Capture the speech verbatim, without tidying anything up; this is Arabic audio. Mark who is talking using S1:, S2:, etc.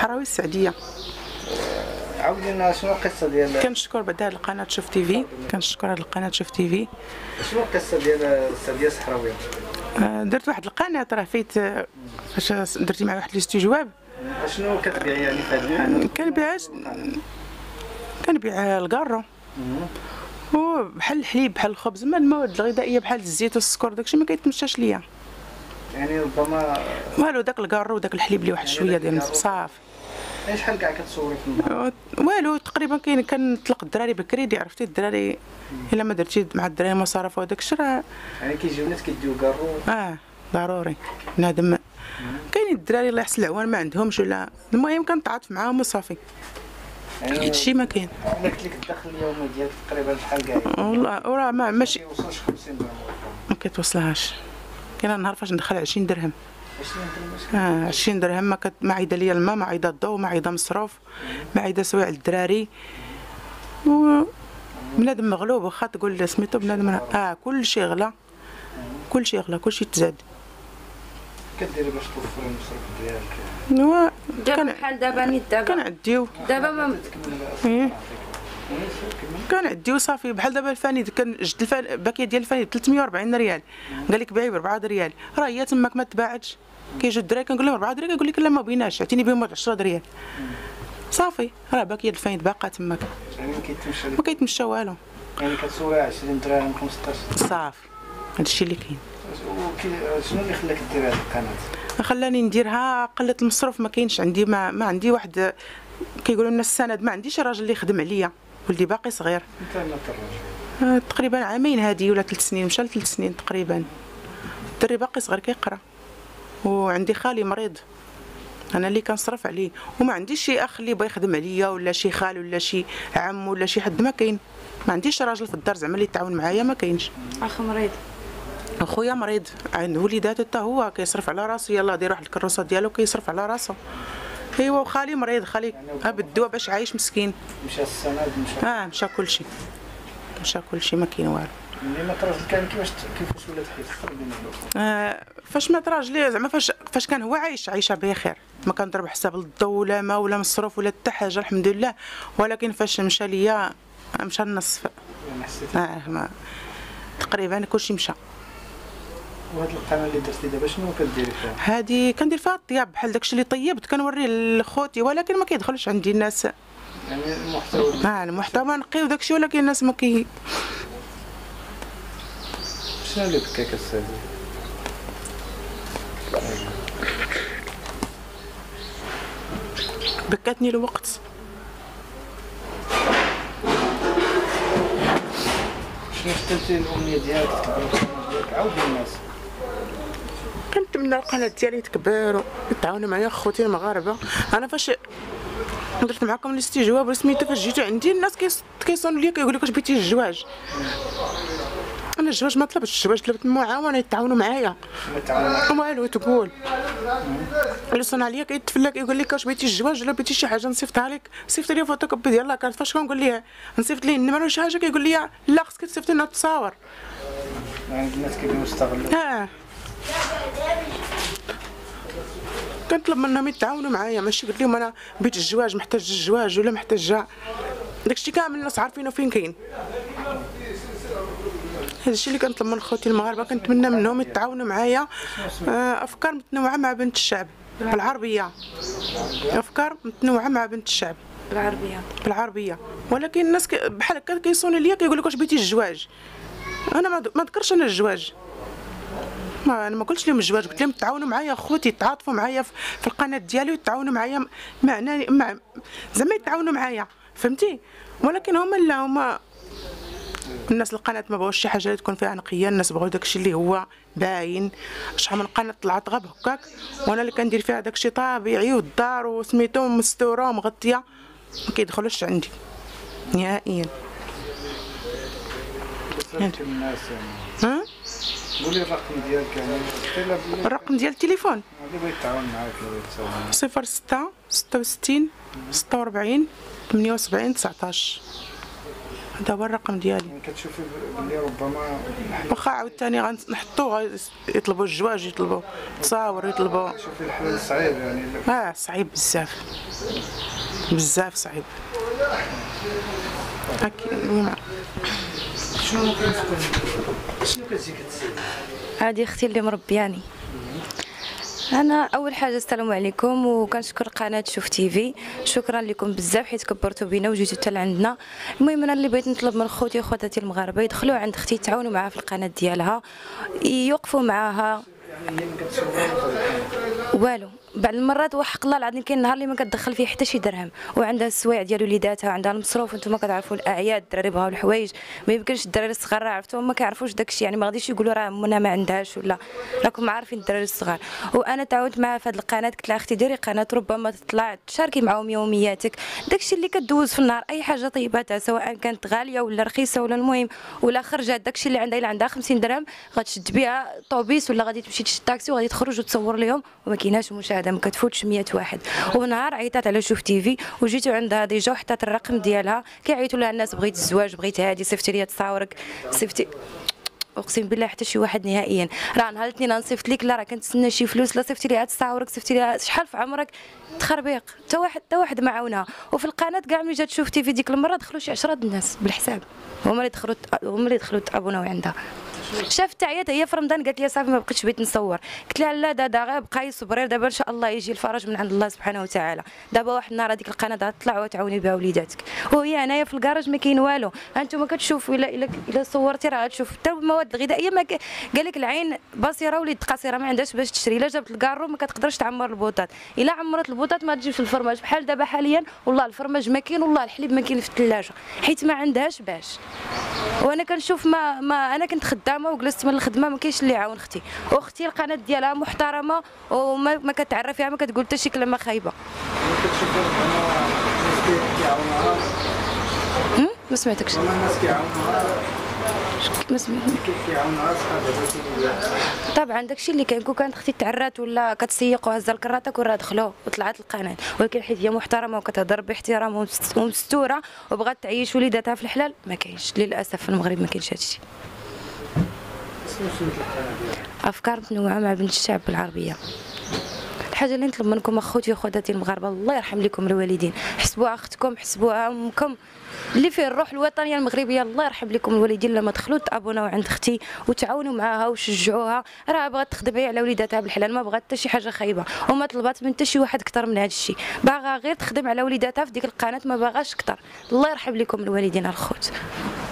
S1: الصحراوي السعديه.
S2: عاودي لنا شنو القصه ديال
S1: كنشكر بعدا هاد القناه شوف تي في، كنشكر هاد القناه شوف تي في.
S2: شنو القصه ديال السعديه الصحراويه؟
S1: درت واحد القناه راه فايت فاش درتي مع واحد الاستجواب.
S2: شنو كتبيع يعني في هذا الحال؟
S1: كنبيع كنبيع الكارو وبحال الحليب بحال الخبز، ما المواد الغذائيه بحال الزيت والسكر داكشي ما كيتمشاش ليا.
S2: يعني ربما
S1: والو داك الكارو وداك الحليب اللي واحد شويه ديال صافي.
S2: يعني شحال كاع كتصوري في النهار؟
S1: والو تقريبا كاين كنطلق الدراري بكري، دي عرفتي الدراري الا ما درتي مع الدراري مصاريف وداك الشيء راه
S2: يعني كيجيو ناس كيديو كارو.
S1: اه ضروري بنادم. كاينين الدراري الله يحسن العوان ما عندهمش ولا، المهم كنتعاطف معاهم وصافي.
S2: يعني
S1: هادشي ما كاين.
S2: الا قلت لك الدخل اليومي ديالك تقريبا شحال كاع؟
S1: والله وراه ما ماشي
S2: ما كيوصلش خمسين درهم.
S1: ما كيتوصلهاش. كاين نهار فاش ندخل عشرين درهم.
S2: عشرين درهم؟
S1: اه عشرين درهم ما كت... ما عايده ليا الماء، ما عايده الضو، ما عايده مصروف، ما عايده سوايع الدراري. و بنادم مغلوب واخا تقول سميتو بنادم اه كلشي غلا، كلشي غلا، كلشي تزاد.
S2: كديري باش توفري المصروف ديالك؟
S1: ايوا
S3: دابا بحال دابا نيت دابا
S1: كنعديو
S3: دابا ما
S1: ايه كنعديو صافي. بحال دابا الفاني كان جد الفان باكيه ديال الفاني ب ثلاثمية وأربعين ريال، قال لك بيعي ب أربعة ريال، راه هي تماك ما تباعتش. كيجيو الدراري كنقول لهم أربعة ريال، كيقول لك لا ما بغيناش عطيني بهم عشرة ريال. صافي راه باكيه الفاني باقا تماك،
S2: يعني ما كيتمشى
S1: ما كيتمشى والو.
S2: يعني كتصوري عشرين درهم خمسطاش
S1: صافي هادشي اللي كاين.
S2: شنو اللي خلاك دير هذه القناه؟
S1: خلاني نديرها قله المصروف، ما كاينش عندي ما, ما عندي واحد كيقولوا لنا السند، ما عنديش راجل اللي يخدم عليا، ولدي باقي صغير.
S2: انت مات الراجل؟
S1: آه تقريبا عامين هادي ولا ثلاث سنين، مشى لثلاث سنين تقريبا. الدري باقي صغير كيقرا، وعندي خالي مريض انا اللي كنصرف عليه، وما عنديش شي اخ اللي بغى يخدم عليا ولا شي خال ولا شي عم ولا شي حد، ما كاين. ما عنديش راجل في الدار زعما اللي يتعاون معايا، ما كاينش.
S3: اخ مريض،
S1: اخويا مريض عند وليداتو حتى هو كيصرف على راسو، يلاه داير واحد الكروسه ديالو كيصرف على راسو. ايوا وخالي مريض، خالي ها بالدواء باش عايش مسكين.
S2: مشى السند مشى
S1: اه مشى كلشي، مشى كلشي ما كاين والو.
S2: ملي مات الراجل كان كيفاش كيفاش ولات حياتك؟
S1: آه فاش مات راجلي زعما فاش فاش كان هو عايش عايشه بخير، ما كنضرب حساب للضو ولا ما ولا مصروف ولا حتى حاجه الحمد لله. ولكن فاش مشى ليا مشى النصف.
S2: يعني حسيت
S1: اه ما تقريبا كلشي مشى.
S2: وهاد القناه اللي درتي دابا شنو كديري فيها؟
S1: هادي كندير فيها الطياب بحال داكشي اللي طيبت كنوريه لخوتي، ولكن ما كيدخلش عندي الناس.
S2: يعني المحتوى
S1: اه المحتوى نقي وداكشي، ولكن الناس ما كي.
S2: شنو اللي بكاك السيدي؟
S1: بكاتني الوقت.
S2: شنو حتى الامنيه ديالك تكبر القناه ديالك؟ عاودي الناس.
S1: كنتمنى القناه ديالي تكبر وتعاونوا معايا خوتي المغاربه. انا فاش درت معكم الاستجواب سميتو، فاش جيتو عندي الناس كيصونوا ليا كيقول لك واش بغيتي الزواج. انا الزواج ما طلبتش الزواج، طلبت المعاونه يتعاونوا معايا. والو تقول اللي صنع ليا كيتفلا كيقول لك واش بغيتي الزواج ولا بغيتي شي حاجه نصيفطها لك. صيفط لي فوتوكوبي ديال لاكارت، فاش كنقول ليه نصيفط ليه النمر ولا شي حاجه كيقول لي لا خصك تصيفط لنا التصاور.
S2: يعني الناس كيبغيو يستغلوا.
S1: اه كنطلب منهم يتعاونوا معايا، ماشي قلت لهم انا بغيت الزواج محتاج الزواج ولا محتاجه. داكشي كامل الناس عارفينه فين كاين. هذا الشيء اللي كنطلب من خوتي المغاربه، كنتمنى منهم يتعاونوا معايا. آه افكار متنوعه مع بنت الشعب بالعربيه، افكار متنوعه مع بنت الشعب
S3: بالعربيه
S1: بالعربيه. ولكن الناس كي بحال هكا كيصونوا ليا كيقول لك واش بغيتي الزواج. انا ما ذكرش انا الزواج، ما انا ما قلتش لهم الزواج، قلت لهم تعاونوا معايا خوتي، تعاطفوا معايا في القناه ديالي وتعاونوا معايا معناني مع زعما يتعاونوا معايا فهمتي. ولكن هما لا، هما الناس القناه ما بغاوش شي حاجه اللي تكون فيها نقيه، الناس بغاو داكشي اللي هو باين. شحال من قناه طلعت غير هكاك، وانا اللي كندير فيها داكشي طبيعي والدار وسميتو مستوره ومغطيه، ما كيدخلوش عندي نهائيا.
S2: الناس
S1: ها
S2: قولي الرقم ديالك يعني
S1: الرقم ديال التليفون
S2: اللي بغيت يتعاون معاك اللي بغيت يتعاون.
S1: صفر ستة ستة وستين ستة وأربعين ثمانية وسبعين تسعطاش. هذا هو الرقم ديالي.
S2: يعني كتشوفي بلي ربما
S1: واخا عاوتاني غنحطوه يطلبوا الزواج، يطلبوا تصاور، يطلبوا.
S2: كتشوفي الحلال صعيب يعني.
S1: اه صعيب بزاف بزاف صعيب. هاكي
S2: شنو ممكن تكون شنو كتجي كتسول؟
S3: هذه اختي اللي مربياني. انا اول حاجه السلام عليكم وكنشكر قناه شوف تيفي، شكرا لكم بزاف حيت كبرتوا بينا وجيتوا حتى لعندنا. المهم انا اللي بغيت نطلب من خوتي وخواتاتي المغاربه يدخلوا عند اختي يتعاونوا معها في القناه ديالها، يوقفوا معاها. والو بعض المرات وحق الله العظيم كاين نهار اللي ما كتدخل فيه حتى شي درهم، وعندها السوايع ديال وليداتها وعندها المصروف. انتم كتعرفوا الاعياد الدراري بغاو الحوايج، ما يمكنش الدراري الصغار راه عرفتوهم ما كيعرفوش داكشي، يعني ما غاديش يقولوا راه امنا ما عندهاش ولا راكم عارفين الدراري الصغار. وانا تعاونت معها في هذه القناه، قلت لها اختي ديري قناه ربما تطلع تشاركي معاهم يومياتك، داكشي اللي كدوز في النهار، اي حاجه طيباتها سواء كانت غاليه ولا رخيصه ولا المهم ولا خرجات داكشي اللي عندها، الا عندها خمسين درهم غتشد بها طوبيس ولا غادي تمشي تشد طاكسي وغادي تخرج وتصور لهم وما كايناش مشاهده، ما كتفوتش مية واحد. ونهار عيطات على شوف تيفي وجيتو عندها ديجا وحطات الرقم ديالها، كيعيطوا لها الناس بغيت الزواج، بغيت هادي، صيفطي لي تصاورك، صيفطي. اقسم بالله حتى شي واحد نهائيا. راه نهار الاثنين نصيفط لك لا راه كنتسنى شي فلوس، لا صيفطي لي تصاورك، صيفطي لي شحال في عمرك تخربيق، حتى واحد حتى واحد ما عاونها. وفي القناه كاع ملي جات شوف تيفي ديك المره دخلوا شي عشرة الناس بالحساب، هما اللي دخلوا هما اللي دخلوا تابوناو عندها. شافت عيات هي في رمضان قالت لي صافي ما بقيتش بغيت نصور، قلت لها لا دا دا غير بقاي صبري، دابا ان شاء الله يجي الفرج من عند الله سبحانه وتعالى. دابا واحد النهار هذيك القناه غتطلع وتعاوني بها وليداتك. وهي هنايا في الكراج ما كاين والو، ها انتم كتشوفوا الا الا الا صورتي راه غتشوف حتى المواد الغذائيه ما قال لك العين بصيره وليد قصيره ما عندهاش باش تشري، الا جابت الكارو ما كتقدرش تعمر البوطات، الا عمرت البوطات ما تجيبش الفرماج. بحال دابا حاليا والله الفرماج ما كاين والله الحليب ما كاين في الثلاجه حيت ما عندهاش باش. وانا كنشوف ما, ما انا كنت خدامه وجلست من الخدمه ما كاينش اللي يعاون اختي، واختي القناه ديالها محترمه وما ما كتعرف فيها، ما كتقول حتى شي كلمه خايبه.
S2: كتشوفي الناس كيعاونوها؟
S3: ما سمعتكش.
S2: الناس كيعاونوها؟
S3: ما سمعت.
S2: كيعاونوها صحابها؟
S3: طبعا داكشي اللي كان، كون كانت اختي تعرات ولا كتسيق وهزه الكراطه كون راه دخلوا وطلعت القناه، ولكن حيت هي محترمه وكتهضر باحترام ومستوره وبغات تعيش وليداتها في الحلال ما كاينش للاسف في المغرب ما كاينش هادشي. افكار متنوعه مع بنت الشعب بالعربيه. الحاجه اللي نطلب منكم اخوتي وخواتاتي المغاربه الله يرحم لكم الوالدين، حسبوها اختكم حسبوها امكم اللي فيه الروح الوطنيه المغربيه. الله يرحم لكم الوالدين لما دخلوا تابوناو عند اختي وتعاونوا معاها وشجعوها، راه بغات تخدم على وليداتها بالحلال، ما بغات حتى شي حاجه خايبه وما طلبات من حتى شي واحد اكثر من هذا الشيء، باغا غير تخدم على وليداتها في ديك القناه ما باغاش اكثر. الله يرحم لكم الوالدين الخوت.